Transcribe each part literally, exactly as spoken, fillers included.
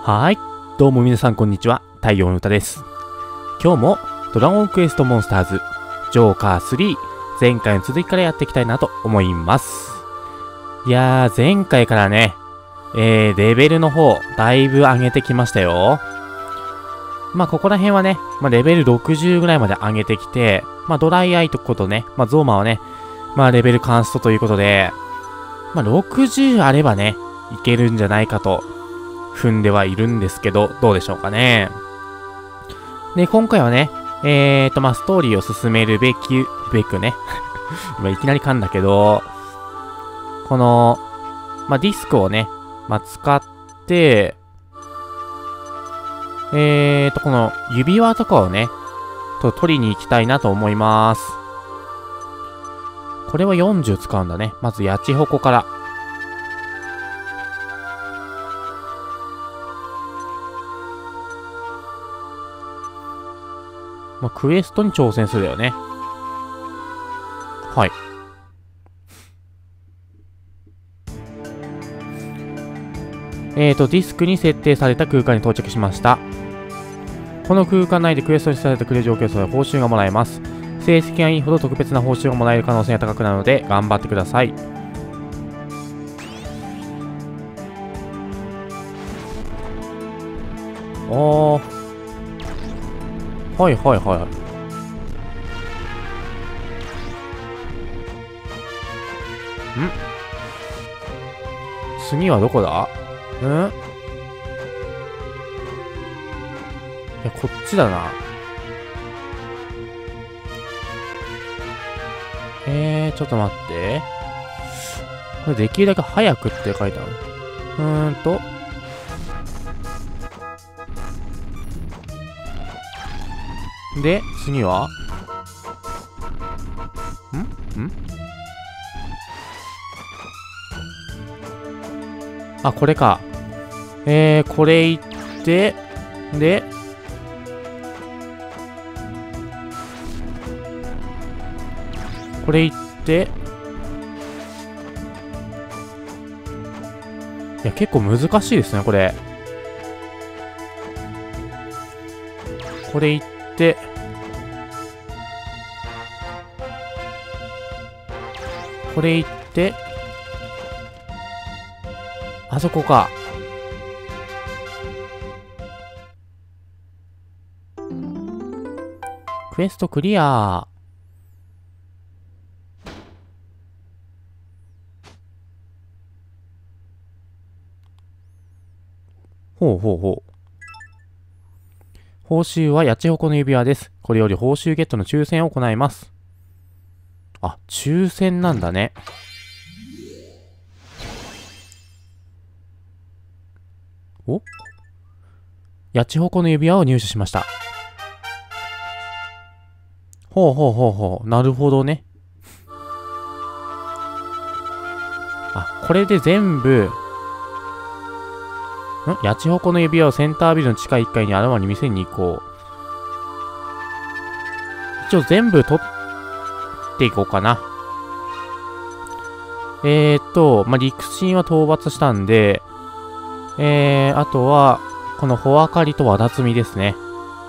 はーい。どうも皆さんこんにちは。太陽の歌です。今日もドラゴンクエストモンスターズジョーカースリー前回の続きからやっていきたいなと思います。いやー、前回からね、えー、レベルの方、だいぶ上げてきましたよ。まあ、ここら辺はね、まあ、レベルろくじゅうぐらいまで上げてきて、まあ、ドライアイとことね、まあ、ゾーマはね、まあ、レベルカンストということで、まあ、ろくじゅうあればね、いけるんじゃないかと、踏んではいるんですけど、どうでしょうかね。で、今回はね、えーと、まあ、ストーリーを進めるべき、べくね、今いきなり噛んだけど、この、まあ、ディスクをね、まあ、使って、えーと、この指輪とかをね、と取りに行きたいなと思います。これはよんじゅう使うんだね。まず、ヤチホコから。まあ、クエストに挑戦するよね。はい。えーと、ディスクに設定された空間に到着しました。この空間内でクエストにされたクレイジーを消すと報酬がもらえます。成績がいいほど特別な報酬がもらえる可能性が高くなるので、頑張ってください。おー。はいはいはい。ん？次はどこだ？ん？いや、こっちだな。えー、ちょっと待って。これできるだけ早くって書いてある。うーんと。で、次はんんあ、これか。えー、これ行って、で、これ行って、いや、結構難しいですね、これ。これ行って、これ行って、あそこか。クエストクリア。ほうほうほう。報酬はヤチホコの指輪です。これより報酬ゲットの抽選を行います。あ、抽選なんだね。お？ヤチホコの指輪を入手しました。ほうほうほうほう。なるほどね。あ、これで全部、ん？ヤチホコの指輪をセンタービルの地下いっかいにあらわに店に行こう。一応全部取っていこうかな。えーっと、まあ、陸神は討伐したんで、えー、あとは、この穂あかりとわだつみですね。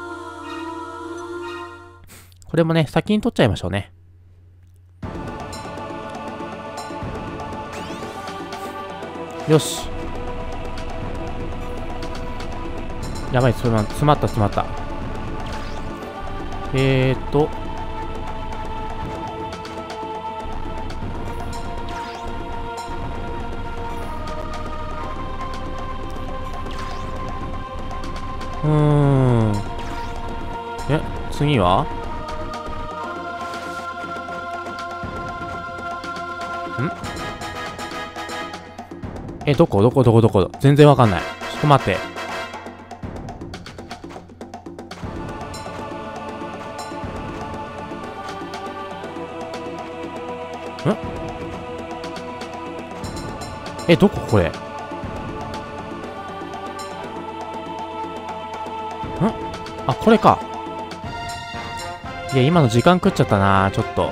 これもね、先に取っちゃいましょうね。よし。やばい、詰ま詰まった、詰まった。えーっと。うーん。え、次はんえ、どこどこどこどこ全然わかんない。ちょっと待って。んえ、どここれんあ、これか。いや、今の時間食っちゃったな、ちょっと。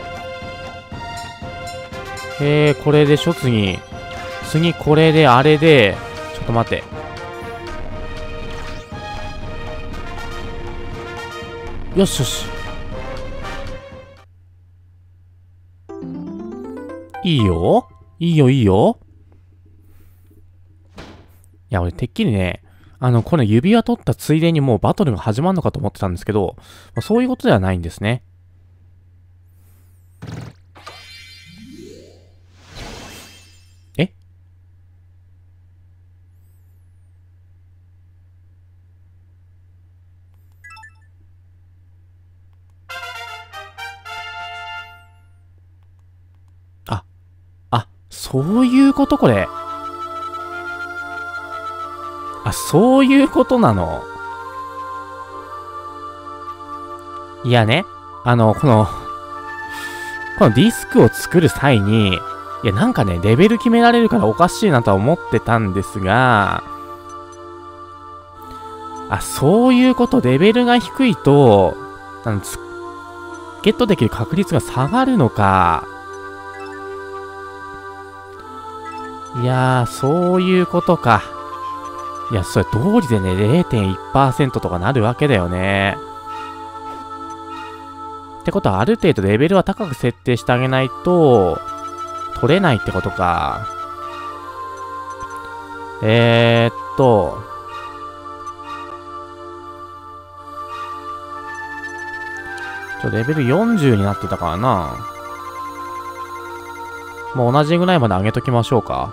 えー、これでしょ、次。次これで、あれで、ちょっと待って。 よしよし。いいよ。いいよ、いいよ。いや、俺、てっきりね、あの、この指輪取ったついでにもうバトルが始まるのかと思ってたんですけど、まあ、そういうことではないんですね。えあ、あ、そういうことこれ。あ、そういうことなの。いやね、あの、この、このディスクを作る際に、いや、なんかね、レベル決められるからおかしいなとは思ってたんですが、あ、そういうこと、レベルが低いと、あの、つゲットできる確率が下がるのか。いやー、そういうことか。いや、それ通りでね、れいてんいちパーセント とかなるわけだよね。ってことは、ある程度レベルは高く設定してあげないと、取れないってことか。えーっと、ちょ、レベルよんじゅうになってたからな。もう同じぐらいまで上げときましょうか。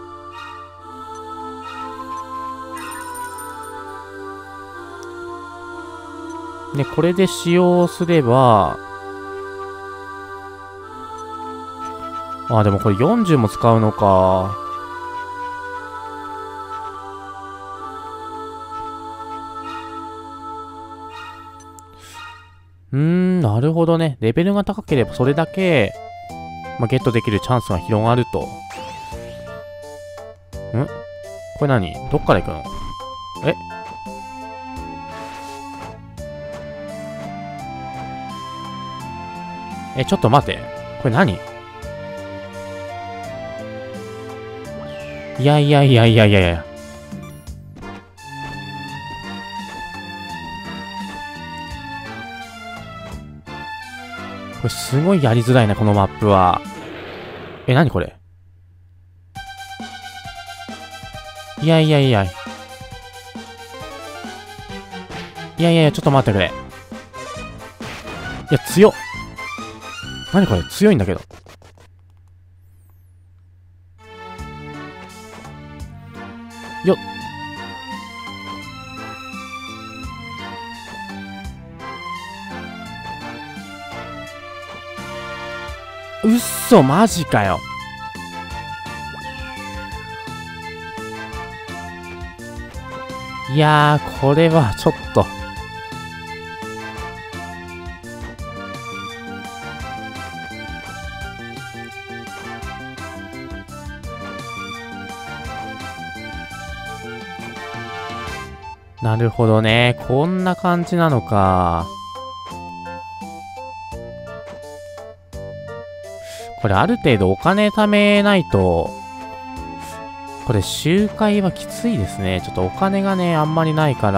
で、これで使用すれば、あ、でもこれよんじゅうも使うのか。うーん、なるほどね。レベルが高ければそれだけ、まあ、ゲットできるチャンスが広がると。んこれ何どっから行くの？ええ、ちょっと待って。これ何？いやいやいやいやいやいや。これすごいやりづらいな、このマップは。え、何これ？いやいやいや。いやいやいや、ちょっと待ってくれ。いや、強っ。何これ？強いんだけど。よっ。うっそ、マジかよ。いやー、これはちょっと。なるほどね。こんな感じなのか。これある程度お金貯めないと、これ周回はきついですね。ちょっとお金がね、あんまりないから。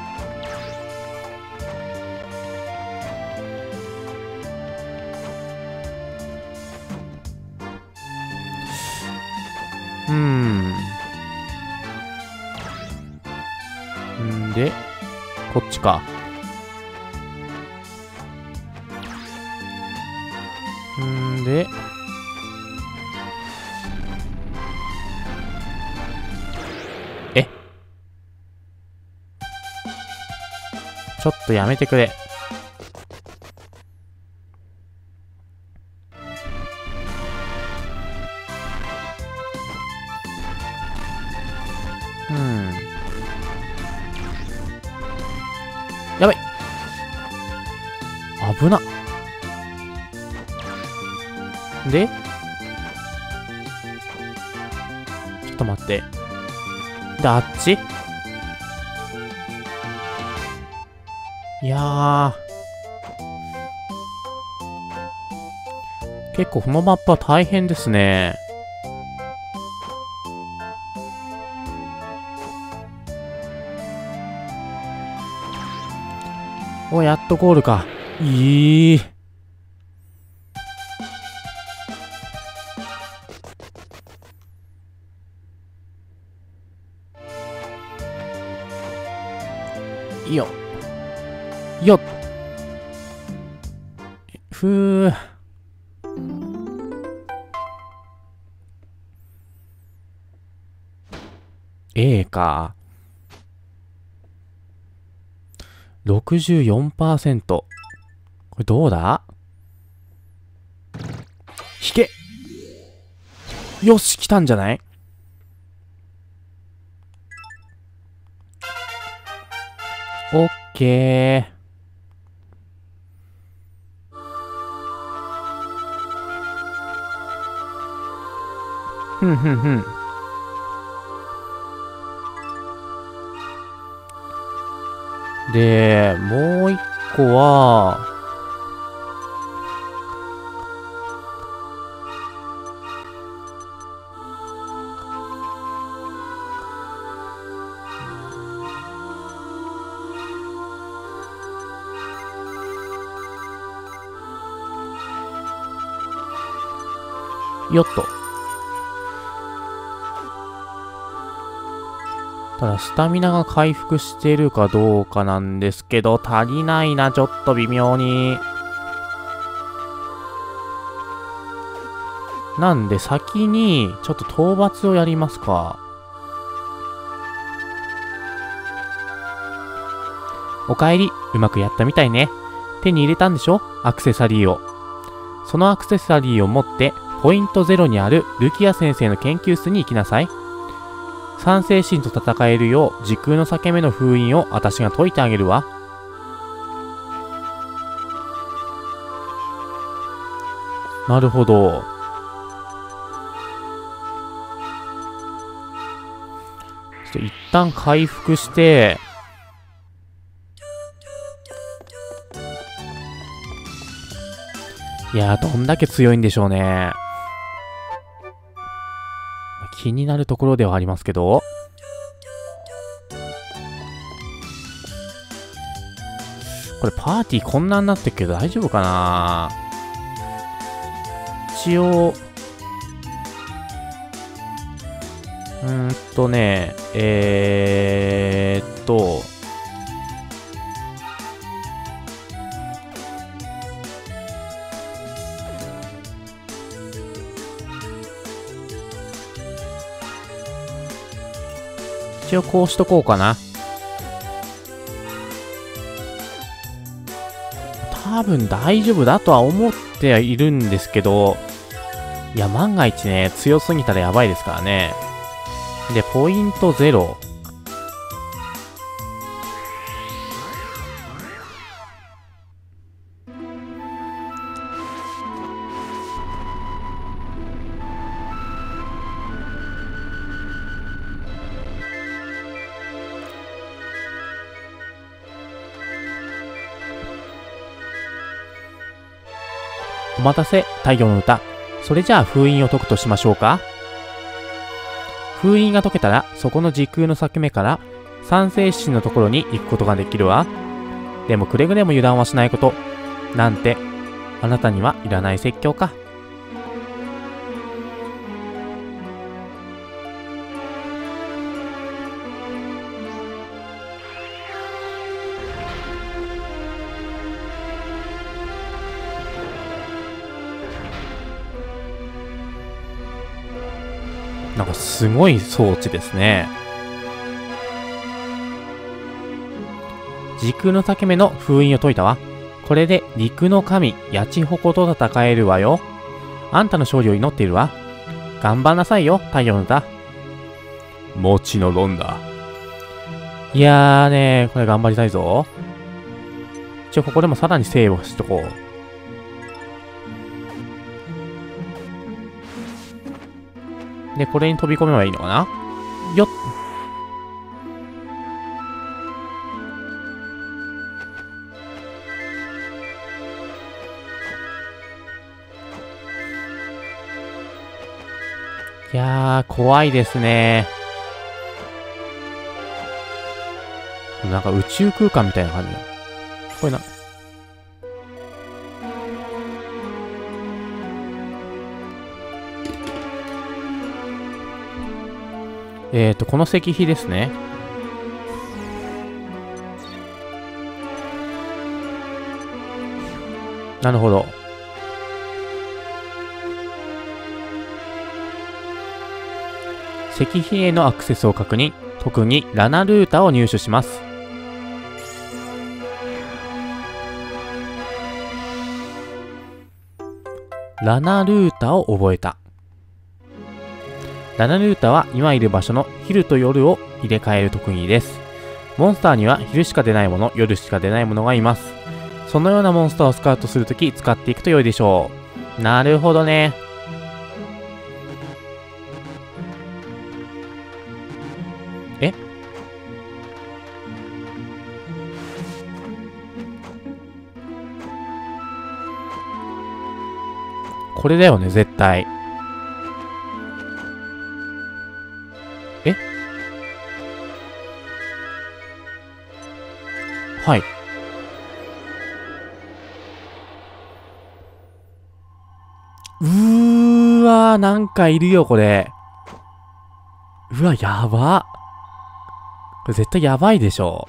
うーん。んで、こっちか。んで、えちょっとやめてくれ。うん。やばい。危な。で、ちょっと待って。で、あっちいやー。結構このマップは大変ですね。 お、やっとゴールか。いい。いいよ。よっ。ふぅ。A か。ろくじゅうよんパーセント。これどうだ？引け！よし、来たんじゃない？オッケー。ふんふんふん。で、もう一個は、よっと。ただ、スタミナが回復してるかどうかなんですけど、足りないな、ちょっと微妙に。なんで、先に、ちょっと討伐をやりますか。おかえり、うまくやったみたいね。手に入れたんでしょ？アクセサリーを。そのアクセサリーを持って、ポイントゼロにあるルキア先生の研究室に行きなさい。三星神と戦えるよう時空の裂け目の封印を私が解いてあげるわ。なるほど。ちょっと一旦回復して、いやー、どんだけ強いんでしょうね。気になるところではありますけど。これパーティーこんなになってるけど大丈夫かな？一応、うーんとね、えーっと、一応こうしとこうかな。多分大丈夫だとは思ってはいるんですけど、いや、万が一ね、強すぎたらやばいですからね。で、ポイントゼロ。お待たせ、太陽の歌。それじゃあ封印を解くとしましょうか。封印が解けたら、そこの時空の裂け目から、三星神のところに行くことができるわ。でもくれぐれも油断はしないこと。なんて、あなたにはいらない説教か。なんかすごい装置ですね。時空の裂け目の封印を解いたわ。これで陸の神、ヤチホコと戦えるわよ。あんたの勝利を祈っているわ。頑張んなさいよ、太陽の歌。もちのろんだ。いやーねー、これ頑張りたいぞ。一応ここでもさらにセーブしとこう。で、これに飛び込めばいいのかな？よっ。いやー、怖いですね。なんか宇宙空間みたいな感じだ。 これな。えっと、この石碑ですね。なるほど。石碑へのアクセスを確認。特にラナルータを入手します。ラナルータを覚えた。ラナルータは今いる場所の昼と夜を入れ替える特技です。モンスターには昼しか出ないもの、夜しか出ないものがいます。そのようなモンスターをスカウトするとき使っていくと良いでしょう。なるほどね。え？これだよね、絶対。え？はい。うーわー、なんかいるよ、これ。うわ、やば。これ絶対やばいでしょ。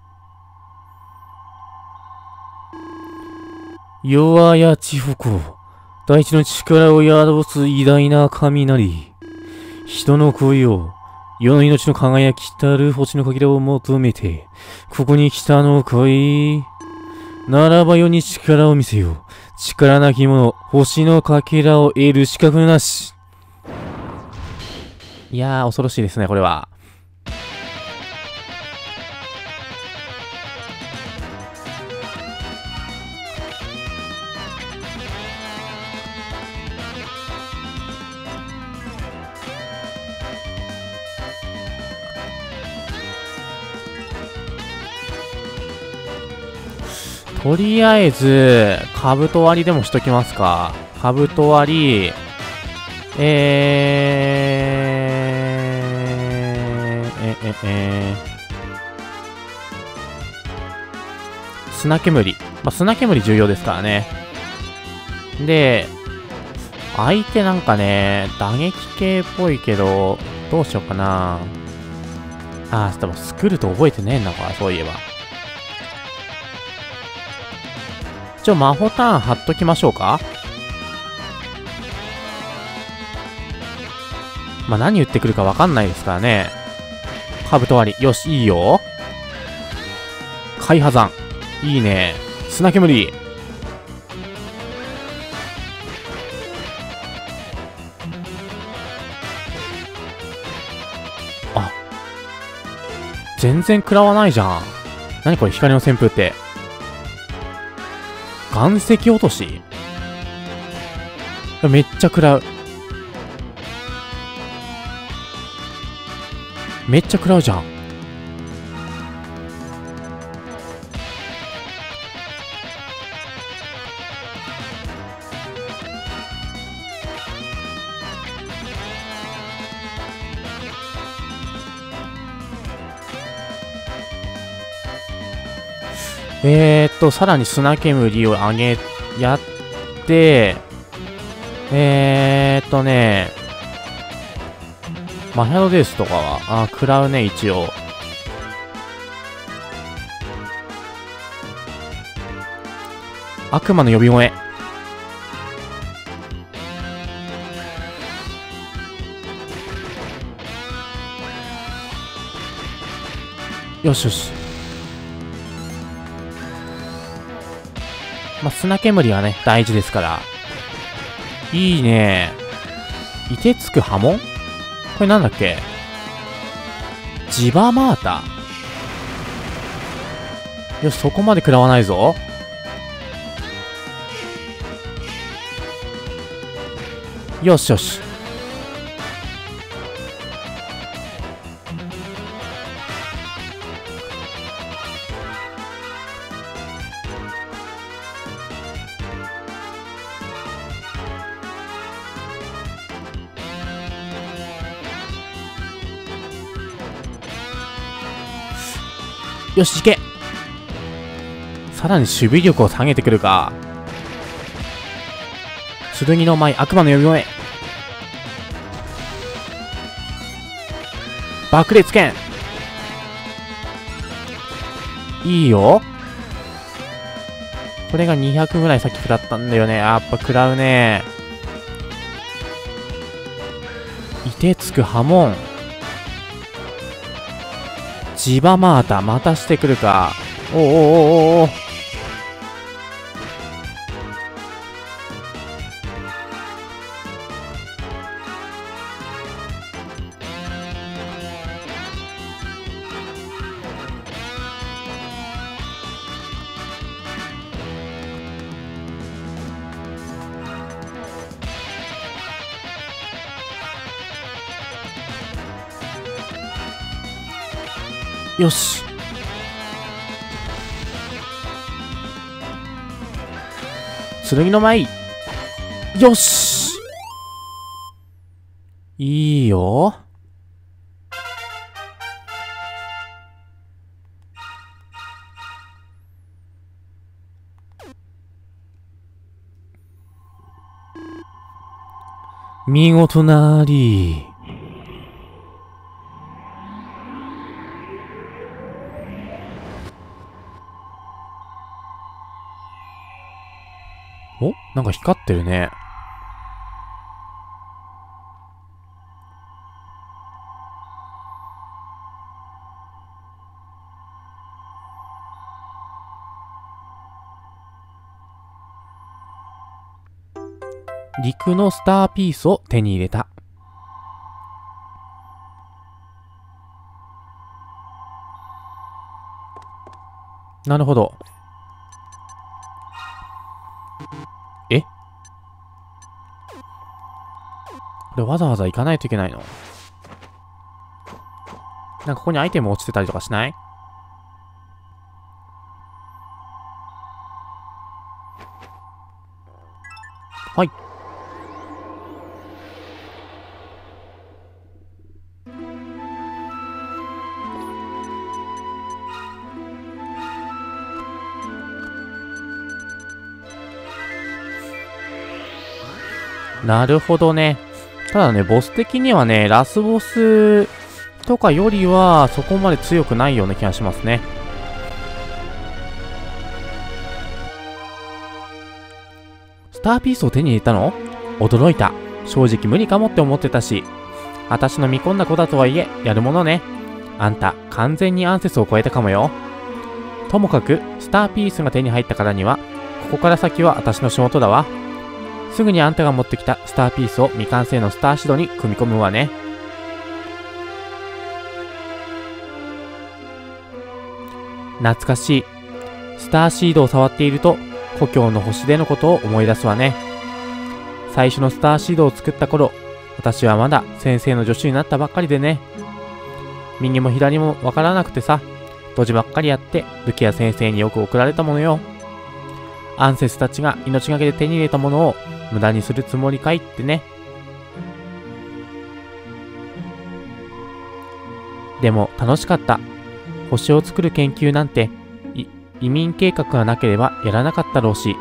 弱や地方。大地の力を宿す偉大な雷。人の声を、世の命の輝きたる星のかけらを求めて、ここに来たのかい。ならば世に力を見せよう。力なき者、星のかけらを得る資格なし。いやー、恐ろしいですね、これは。とりあえず、兜割りでもしときますか。兜割り、えー、え、え、えー、砂煙。まあ、砂煙重要ですからね。で、相手なんかね、打撃系っぽいけど、どうしようかな。あー、でもスクルト覚えてねえんだから、そういえば。一応魔法ターン貼っときましょうか。まあ、何言ってくるかわかんないですからね。兜割り。よし、いいよ。海波山。いいね。砂煙。あ。全然食らわないじゃん。何これ、光の旋風って。岩石落とし？めっちゃ食らう。めっちゃ食らうじゃん。えーっと、さらに砂煙を上げ、やって、えーっとね、マヒャドデースとかは、あ、食らうね、一応。悪魔の呼び声。よしよし。まあ、砂煙はね、大事ですから。いいね。凍てつく波紋？これなんだっけ？ジバマータ。よし、そこまで食らわないぞ。よしよし。よし、行け。 さらに守備力を下げてくるか。剣の舞、悪魔の呼び声。爆裂剣。いいよ。これがにひゃくぐらいさっき食らったんだよね。やっぱ食らうね。いてつく波紋。ジバマータ、またしてくるか。おおおおおお。よし。剣の舞。よし。いいよ。見事なり。お、なんか光ってるね。陸のスターピースを手に入れた。なるほど。え？これわざわざ行かないといけないの？なんかここにアイテム落ちてたりとかしない？はい。なるほどね。ただね、ボス的にはね、ラスボスとかよりはそこまで強くないような気がしますね。スターピースを手に入れたの？驚いた。正直無理かもって思ってたし。私の見込んだ子だとはいえ、やるものね。あんた、完全にアンセスを超えたかもよ。ともかく、スターピースが手に入ったからには、ここから先は私の仕事だわ。すぐにあんたが持ってきたスターピースを未完成のスターシードに組み込むわね。懐かしい。スターシードを触っていると、故郷の星でのことを思い出すわね。最初のスターシードを作った頃、私はまだ先生の助手になったばっかりでね。右も左もわからなくてさ、ドジばっかりやって、ルキア先生によく送られたものよ。アンセスたちが命がけで手に入れたものを無駄にするつもりかいってね。でも楽しかった。星を作る研究なんて、移民計画がなければやらなかったろうし。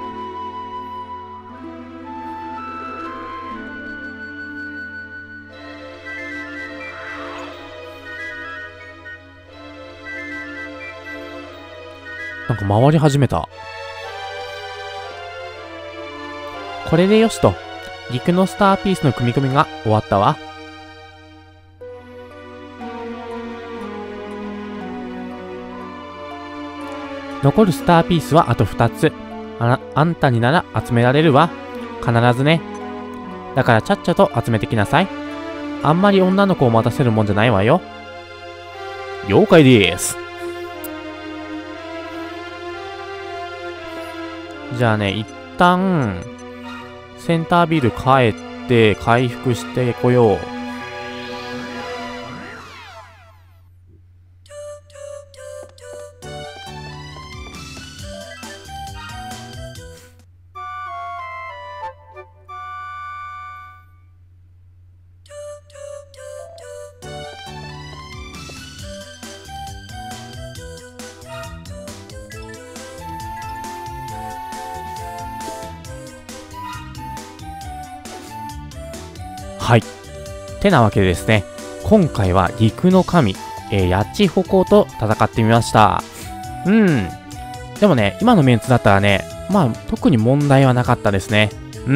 なんか回り始めた。これでよしと、陸のスターピースの組み込みが終わったわ。残るスターピースはあとふたつ。あな、あんたになら集められるわ。必ずね。だからちゃっちゃと集めてきなさい。あんまり女の子を待たせるもんじゃないわよ。了解です。じゃあね、一旦、センタービル帰って回復してこよう。 はい。てなわけでですね、今回は陸の神、えー、ヤッチホコと戦ってみました。うん。でもね、今のメンツだったらね、まあ、特に問題はなかったですね。うん。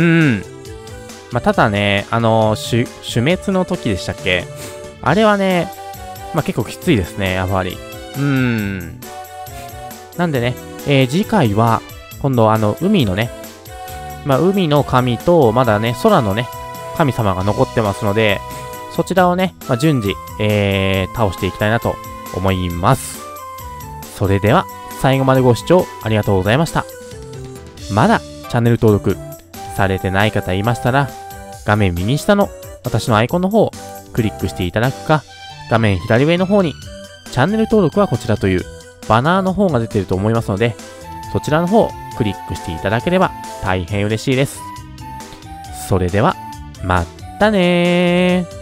まあ、ただね、あのー、種滅の時でしたっけ？あれはね、まあ、結構きついですね、やっぱり。うーん。なんでね、えー、次回は、今度あの、海のね、まあ、海の神と、まだね、空のね、神様が残ってますので、そちらをね、まあ、順次、えー、倒していきたいなと思います。それでは、最後までご視聴ありがとうございました。まだチャンネル登録されてない方いましたら、画面右下の私のアイコンの方をクリックしていただくか、画面左上の方にチャンネル登録はこちらというバナーの方が出ていると思いますので、そちらの方をクリックしていただければ大変嬉しいです。それでは、またねー。